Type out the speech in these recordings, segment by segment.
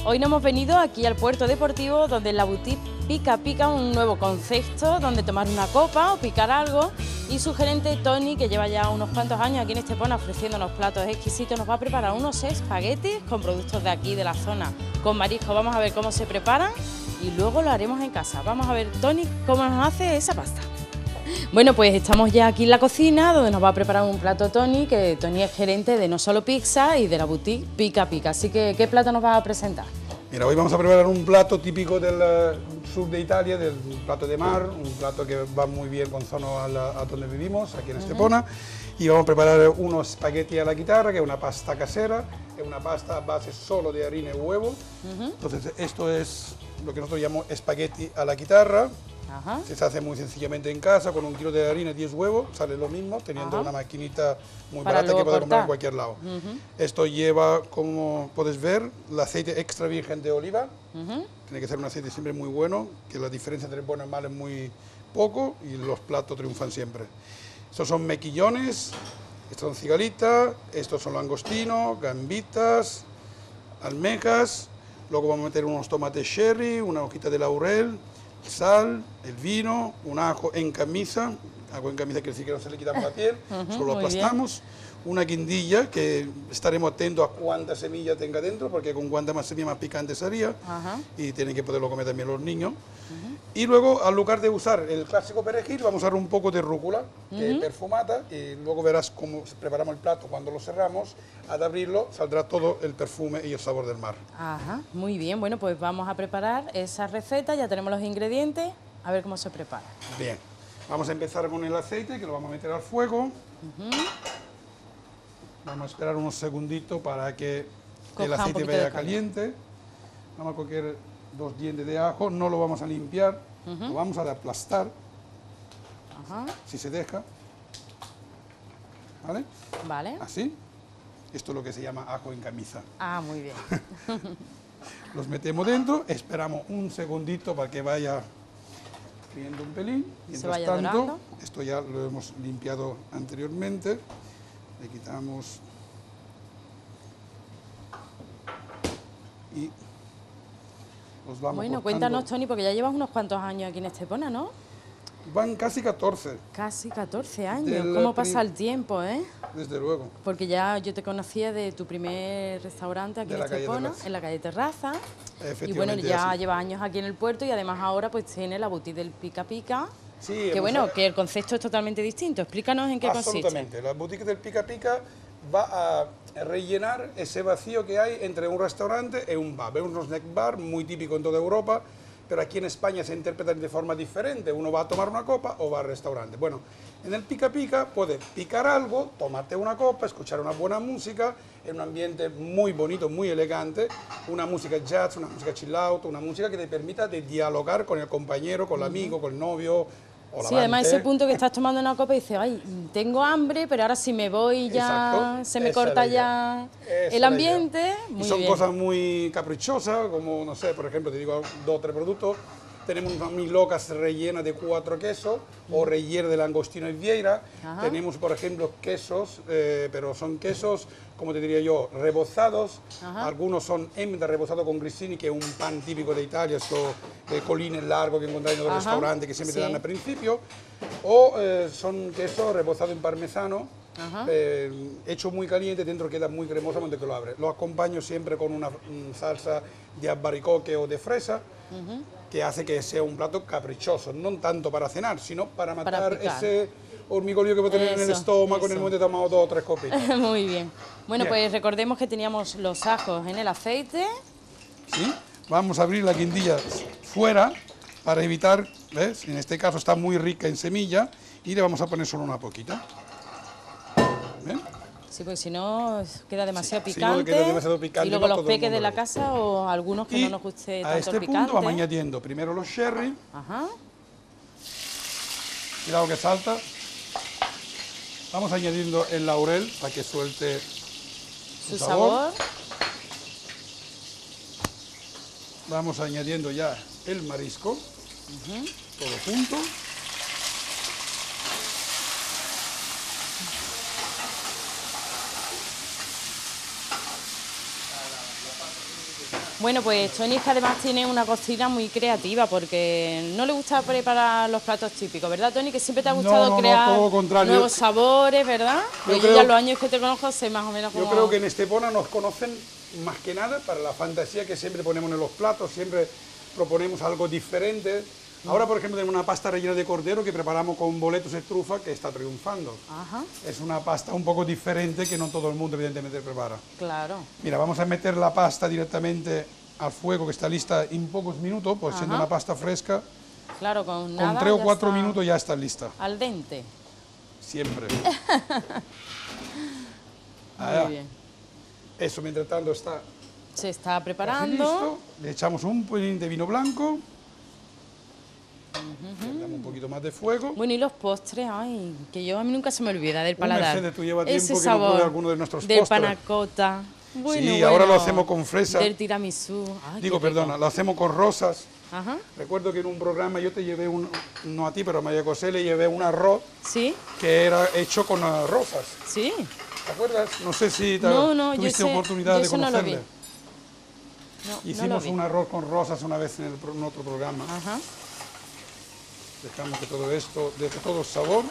Hoy nos hemos venido aquí al puerto deportivo, donde en la boutique Pica Pica, un nuevo concepto donde tomar una copa o picar algo, y su gerente Tony, que lleva ya unos cuantos años aquí en Estepona ofreciéndonos platos exquisitos, nos va a preparar unos espaguetis con productos de aquí, de la zona, con marisco. Vamos a ver cómo se preparan y luego lo haremos en casa. Vamos a ver, Tony, cómo nos hace esa pasta. Bueno, pues estamos ya aquí en la cocina, donde nos va a preparar un plato Tony, que Tony es gerente de No Solo Pizza y de la boutique Pica Pica. Así que, ¿qué plato nos va a presentar? Mira, hoy vamos a preparar un plato típico del sur de Italia, del plato de mar, un plato que va muy bien con zono a donde vivimos, aquí en Estepona. Y vamos a preparar unos espagueti a la chitarra, que es una pasta casera, es una pasta a base solo de harina y huevo. Entonces, esto es lo que nosotros llamamos espagueti a la chitarra. Se hace muy sencillamente en casa, con 1 kilo de harina y 10 huevos, sale lo mismo, teniendo una maquinita muy barata que puedes comprar en cualquier lado. Esto lleva, como puedes ver, el aceite extra virgen de oliva. Tiene que ser un aceite siempre muy bueno, que la diferencia entre bueno y malo es muy poco y los platos triunfan siempre. Estos son mejillones, estos son cigalitas, estos son langostinos, gambitas, almejas. Luego vamos a meter unos tomates cherry, una hojita de laurel, sal, el vino, un ajo en camisa quiere decir que no se le quitamos la piel, solo lo aplastamos, una guindilla, que estaremos atentos a cuánta semilla tenga dentro, porque con cuanta más semilla más picante sería, y tienen que poderlo comer también los niños. Y luego, al lugar de usar el clásico perejil, vamos a usar un poco de rúcula, que es perfumada, y luego verás cómo preparamos el plato cuando lo cerramos. Al abrirlo saldrá todo el perfume y el sabor del mar. Muy bien, bueno, pues vamos a preparar esa receta, ya tenemos los ingredientes, a ver cómo se prepara. Bien, vamos a empezar con el aceite, que lo vamos a meter al fuego. Vamos a esperar unos segunditos para que el aceite vaya caliente. Vamos a coger 2 dientes de ajo, no lo vamos a limpiar, lo vamos a aplastar, si se deja, ¿vale? Vale. Así. Esto es lo que se llama ajo en camisa. Muy bien. Los metemos dentro, esperamos un segundito para que vaya friendo un pelín. Mientras tanto, esto ya lo hemos limpiado anteriormente. Le quitamos y los vamos Bueno, cortando. cuéntanos, Tony, porque ya llevas unos cuantos años aquí en Estepona, ¿no? Van casi 14. Casi 14 años. ¿Cómo pasa el tiempo, eh? Desde luego. Porque ya yo te conocía de tu primer restaurante aquí en Estepona, en la calle Terraza. Y bueno, ya llevas años aquí en el puerto y además ahora pues tiene la boutique del Pica Pica. Sí, que bueno, que el concepto es totalmente distinto. Explícanos en qué consiste. Absolutamente. La boutique del Pica Pica va a rellenar ese vacío que hay entre un restaurante y un bar. Es un snack bar muy típico en toda Europa, pero aquí en España se interpreta de forma diferente. Uno va a tomar una copa o va al restaurante. Bueno, en el Pica Pica puedes picar algo, tomarte una copa, escuchar una buena música, en un ambiente muy bonito, muy elegante, una música jazz, una música chill out, una música que te permita de dialogar con el compañero, con el amigo, con el novio. Sí, además ese punto que estás tomando una copa y dices, ay, tengo hambre, pero ahora si me voy ya se me corta ya el ambiente. Y son cosas muy caprichosas, como, no sé, por ejemplo, te digo 2 o 3 productos. Tenemos unas milocas rellenas de 4 quesos o relleno de langostino y vieira. Tenemos, por ejemplo, quesos, pero son quesos, como te diría yo, rebozados. Algunos son emmental rebozado con grissini, que es un pan típico de Italia, estos colines largos que encontráis en los restaurantes que siempre te dan al principio. O son quesos rebozados en parmesano, hecho muy caliente, dentro queda muy cremoso cuando te lo abres. Lo acompaño siempre con una salsa de albaricoque o de fresa, que hace que sea un plato caprichoso, no tanto para cenar, sino para matar ese hormigolio que puede tener en el estómago en el momento de tomar 2 o 3 copitas. Muy bien. Bueno, pues recordemos que teníamos los ajos en el aceite. Sí, vamos a abrir la guindilla fuera para evitar, ¿ves? En este caso está muy rica en semilla y le vamos a poner solo una poquita. ¿Ven? Sí, porque si no queda demasiado picante, si no queda demasiado picante, y luego los peques de la casa o algunos que no nos guste tanto el picante. A este punto vamos añadiendo primero los sherry. Cuidado que salta. Vamos añadiendo el laurel para que suelte su sabor. Vamos añadiendo ya el marisco, todo junto. Bueno, pues Tony es que además tiene una cocina muy creativa porque no le gusta preparar los platos típicos, ¿verdad, Tony? Que siempre te ha gustado crear todo lo contrario. nuevos sabores, ¿verdad? Pues yo ya los años que te conozco sé más o menos cómo... Yo creo que en Estepona nos conocen más que nada para la fantasía que siempre ponemos en los platos, siempre proponemos algo diferente. Ahora, por ejemplo, tenemos una pasta rellena de cordero que preparamos con boletos de trufa que está triunfando. Ajá. Es una pasta un poco diferente que no todo el mundo evidentemente prepara. Claro. Mira, vamos a meter la pasta directamente al fuego que está lista en pocos minutos, pues siendo una pasta fresca. Claro, con nada. Con 3 o 4 minutos ya está lista. Al dente. Siempre. Muy bien. Eso, mientras tanto está... Se está casi preparando. listo. Le echamos un pelín de vino blanco. Le damos un poquito más de fuego. Bueno, y los postres, ay, que a mí nunca se me olvida del paladar. Mercedes, tú llevas tiempo ese que no sabor pruebas alguno de nuestros del postres. panacota. Bueno, Sí, bueno, ahora lo hacemos con fresa. del tiramisú. Ay, Digo, qué rico. perdona, lo hacemos con rosas. Ajá. Recuerdo que en un programa yo te llevé no a ti, pero a María José le llevé un arroz ¿Sí? que era hecho con rosas. Sí. ¿Te acuerdas? No sé si No, tuviste yo oportunidad de eso no lo conocerle. vi. No, Hicimos no lo vi. un arroz con rosas una vez en otro programa. Ajá. Dejamos que todo esto dé todo sabor.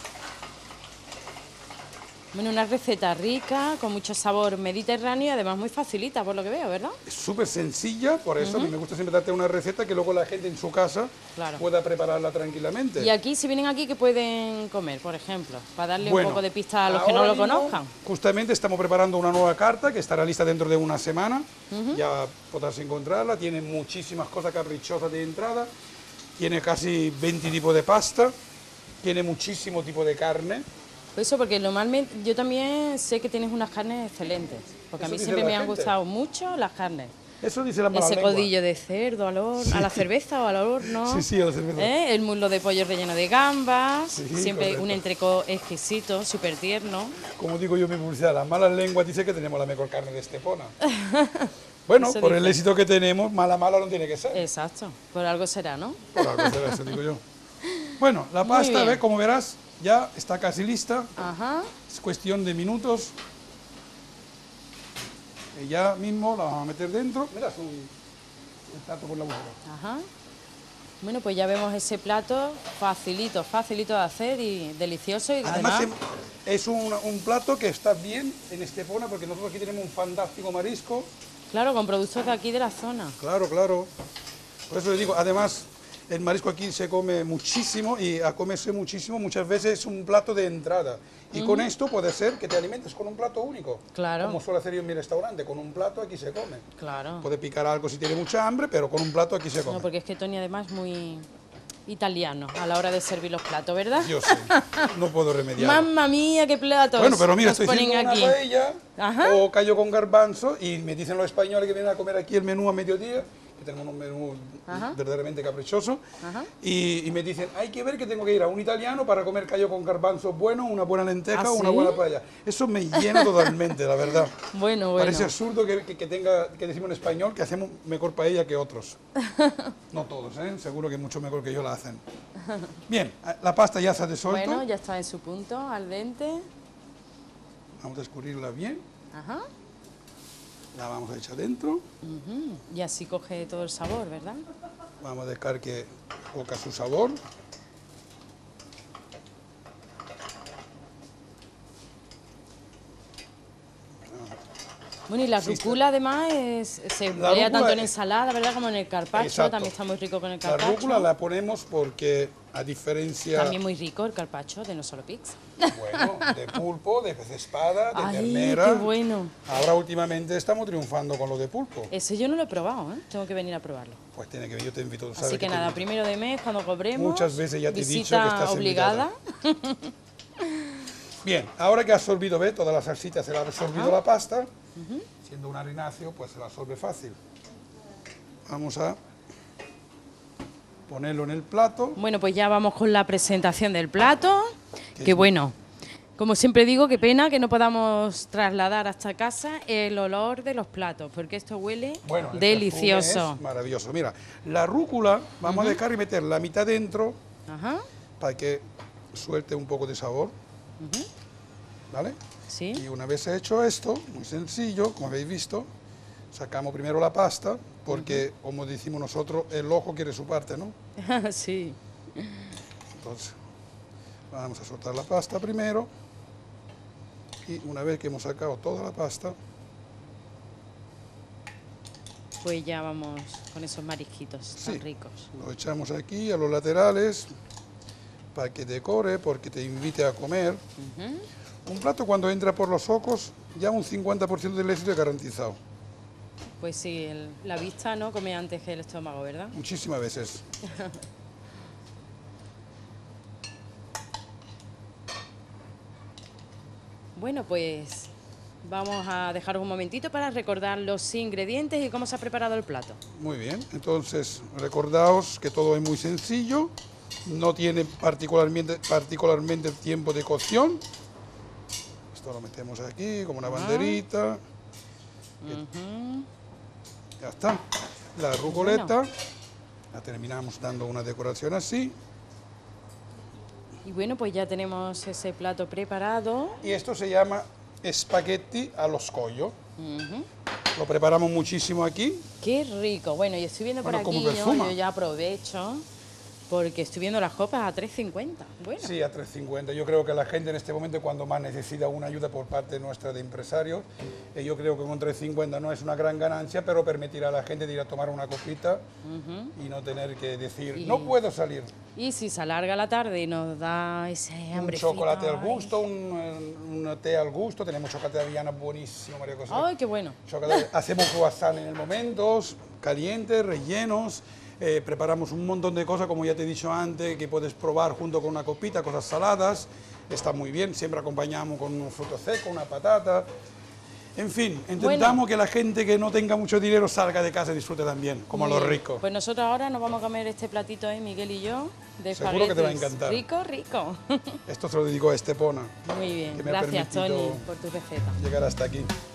Bueno, una receta rica, con mucho sabor mediterráneo y además muy facilita, por lo que veo, ¿verdad? Es súper sencilla, por eso a mí me gusta siempre darte una receta que luego la gente en su casa Claro. pueda prepararla tranquilamente. Y aquí, si vienen aquí, ¿qué pueden comer, por ejemplo? Para darle Bueno, un poco de pista a los que no ahora lo mismo, conozcan. Justamente estamos preparando una nueva carta que estará lista dentro de una semana. Ya podrás encontrarla. Tiene muchísimas cosas caprichosas de entrada. Tiene casi 20 tipos de pasta. Tiene muchísimo tipo de carne. Pues eso, porque normalmente yo también sé que tienes unas carnes excelentes. Porque a Eso mí dice siempre la me han gente. gustado mucho las carnes. Eso dice la mala Ese lengua. codillo de cerdo al horno, a la cerveza o al horno. Sí, sí, a la cerveza. El muslo de pollo relleno de gambas. Sí, siempre correcto. un entrecot exquisito, súper tierno. Como digo yo en mi publicidad, las malas lenguas dicen que tenemos la mejor carne de Estepona. Bueno, Eso por el dicen. éxito que tenemos, mala no tiene que ser. Exacto, por algo será, ¿no? Por algo será eso, digo yo. Bueno, la Muy pasta, bien. ¿ves? Como verás, ya está casi lista. Ajá. Es cuestión de minutos. Y ya mismo la vamos a meter dentro. Mira, es un plato por la boca. Ajá. Bueno, pues ya vemos ese plato facilito de hacer y delicioso. Y Además, además, es un plato que está bien en Estepona porque nosotros aquí tenemos un fantástico marisco. claro, con productos de aquí de la zona. Claro, claro. Por eso le digo, además, el marisco aquí se come muchísimo y a comerse muchísimo muchas veces es un plato de entrada. Y con esto puede ser que te alimentes con un plato único. Claro. Como suele hacer yo en mi restaurante, con un plato aquí se come. Claro. Puede picar algo si tiene mucha hambre, pero con un plato aquí se come. No, porque es que Tony además es muy italiano a la hora de servir los platos, ¿verdad? Yo sé, no puedo remediarlo. ¡Mamma mía, qué platos! Bueno, pero mira, nos estoy ponen haciendo aquí. una paella Ajá. o callo con garbanzo y me dicen los españoles que vienen a comer aquí el menú a mediodía, que tenemos un menú verdaderamente caprichoso, Ajá. y me dicen, hay que ver que tengo que ir a un italiano para comer callo con garbanzo bueno, una buena lenteja ¿Ah, o una sí? buena paella. Eso me llena totalmente, la verdad. Bueno. Parece absurdo que decimos en español que hacemos mejor paella que otros. No todos, ¿eh? Seguro que mucho mejor que yo la hacen. Bien, la pasta ya se ha disuelto. Bueno, ya está en su punto, al dente. Vamos a escurrirla bien. Ajá. La vamos a echar dentro. Ujú. Y así coge todo el sabor, ¿verdad? Vamos a dejar que coja su sabor. Bueno, y la Sí, rúcula además se emplea rúcula tanto en es- ensalada, ¿verdad? Como en el carpaccio, Exacto. también está muy rico con el La carpaccio. rúcula la ponemos porque, a diferencia, También muy rico el carpaccio de No Solo Pix. bueno, de pulpo, de pez espada, de ¡Ay, ternera. qué bueno! Ahora últimamente estamos triunfando con lo de pulpo. Ese yo no lo he probado, ¿eh? Tengo que venir a probarlo. Pues tiene que ver, yo te invito, tú sabes Así que te nada, invito. primero de mes, cuando cobremos, Muchas veces ya te he dicho visita que estás obligada. Bien, ahora que has absorbido, ¿ves? Toda la salsita se la ha absorbido la pasta. Siendo un harináceo, pues se la absorbe fácil. Vamos a ponerlo en el plato. Bueno, pues ya vamos con la presentación del plato. Que bueno, como siempre digo, qué pena que no podamos trasladar hasta casa el olor de los platos, porque esto huele Bueno, el delicioso. perfume es maravilloso. Mira, la rúcula vamos a dejar y meter la mitad dentro Ajá, para que suelte un poco de sabor. ¿Vale? sí. Y una vez hecho esto, muy sencillo, como habéis visto, Sacamos primero la pasta, porque, como decimos nosotros, el ojo quiere su parte, ¿no? Sí. Entonces, vamos a soltar la pasta primero. Y una vez que hemos sacado toda la pasta, Pues ya vamos con esos marisquitos tan ricos. lo echamos aquí a los laterales para que decore, porque te invite a comer. Un plato cuando entra por los ojos, ya un 50% del éxito es garantizado. Pues sí, la vista no come antes que el estómago, ¿verdad? Muchísimas veces. Bueno, pues vamos a dejaros un momentito para recordar los ingredientes y cómo se ha preparado el plato. Muy bien, entonces recordaos que todo es muy sencillo, no tiene particularmente tiempo de cocción. Esto lo metemos aquí como una banderita. Ya está. La rucoleta, la terminamos dando una decoración así. Y bueno, pues ya tenemos ese plato preparado. Y esto se llama espagueti allo scoglio. Lo preparamos muchísimo aquí. ¡Qué rico! Bueno, y estoy viendo por Bueno, como aquí, ¿no? perfuma. Yo ya aprovecho, porque estoy viendo las copas a 3,50. Bueno, Sí, a 3,50. Yo creo que la gente en este momento, cuando más necesita una ayuda por parte nuestra de empresarios, yo creo que con 3,50 no es una gran ganancia, pero permitirá a la gente de ir a tomar una copita y no tener que decir, no puedo salir. y si se alarga la tarde y nos da ese hambre. Un chocolate al gusto, un té al gusto. Tenemos chocolate de avellana buenísimo, María José. ¡Ay, qué bueno! Hacemos croissant en el momento, calientes, rellenos. Preparamos un montón de cosas, como ya te he dicho antes, que puedes probar junto con una copita, cosas saladas. Está muy bien, siempre acompañamos con un fruto seco, una patata. En fin, intentamos que la gente que no tenga mucho dinero salga de casa y disfrute también, como los ricos. Pues nosotros ahora nos vamos a comer este platito, Miguel y yo, de Seguro que te va a espaguetis. encantar. Rico, rico. Esto se lo dedico a Estepona. Muy bien, Que me ha gracias permitido Tony por tu receta. llegar hasta aquí.